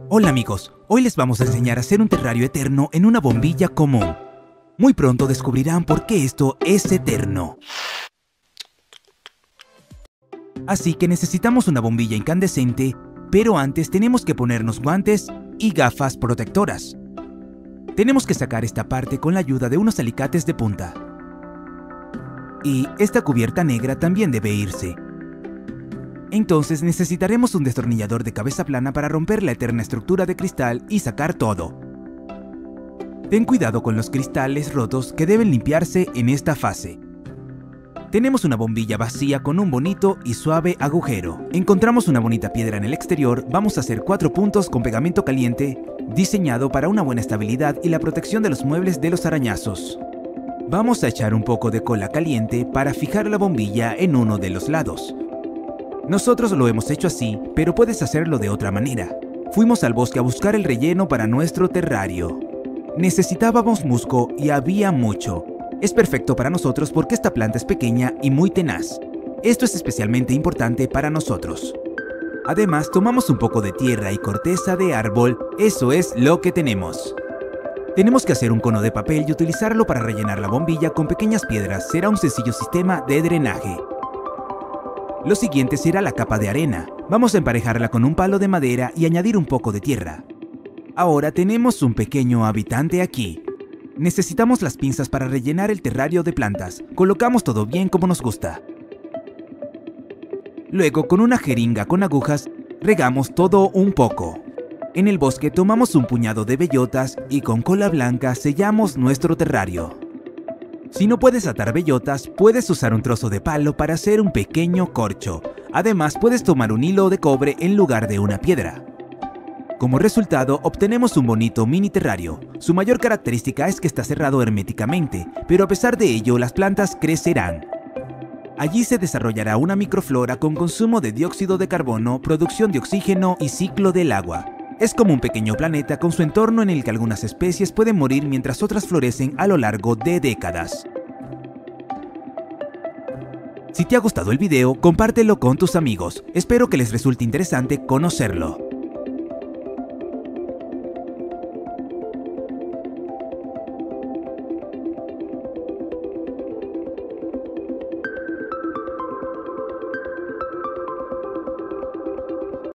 Hola amigos, hoy les vamos a enseñar a hacer un terrario eterno en una bombilla común. Muy pronto descubrirán por qué esto es eterno. Así que necesitamos una bombilla incandescente, pero antes tenemos que ponernos guantes y gafas protectoras. Tenemos que sacar esta parte con la ayuda de unos alicates de punta. Y esta cubierta negra también debe irse. Entonces necesitaremos un destornillador de cabeza plana para romper la eterna estructura de cristal y sacar todo. Ten cuidado con los cristales rotos que deben limpiarse en esta fase. Tenemos una bombilla vacía con un bonito y suave agujero. Encontramos una bonita piedra en el exterior. Vamos a hacer 4 puntos con pegamento caliente, diseñado para una buena estabilidad y la protección de los muebles de los arañazos. Vamos a echar un poco de cola caliente para fijar la bombilla en uno de los lados. Nosotros lo hemos hecho así, pero puedes hacerlo de otra manera. Fuimos al bosque a buscar el relleno para nuestro terrario. Necesitábamos musgo y había mucho. Es perfecto para nosotros porque esta planta es pequeña y muy tenaz. Esto es especialmente importante para nosotros. Además, tomamos un poco de tierra y corteza de árbol. Eso es lo que tenemos. Tenemos que hacer un cono de papel y utilizarlo para rellenar la bombilla con pequeñas piedras. Será un sencillo sistema de drenaje. Lo siguiente será la capa de arena. Vamos a emparejarla con un palo de madera y añadir un poco de tierra. Ahora tenemos un pequeño habitante aquí. Necesitamos las pinzas para rellenar el terrario de plantas. Colocamos todo bien como nos gusta. Luego, con una jeringa con agujas, regamos todo un poco. En el bosque tomamos un puñado de bellotas y con cola blanca sellamos nuestro terrario. Si no puedes atar bellotas, puedes usar un trozo de palo para hacer un pequeño corcho. Además, puedes tomar un hilo de cobre en lugar de una piedra. Como resultado, obtenemos un bonito mini terrario. Su mayor característica es que está cerrado herméticamente, pero a pesar de ello, las plantas crecerán. Allí se desarrollará una microflora con consumo de dióxido de carbono, producción de oxígeno y ciclo del agua. Es como un pequeño planeta con su entorno en el que algunas especies pueden morir mientras otras florecen a lo largo de décadas. Si te ha gustado el video, compártelo con tus amigos. Espero que les resulte interesante conocerlo.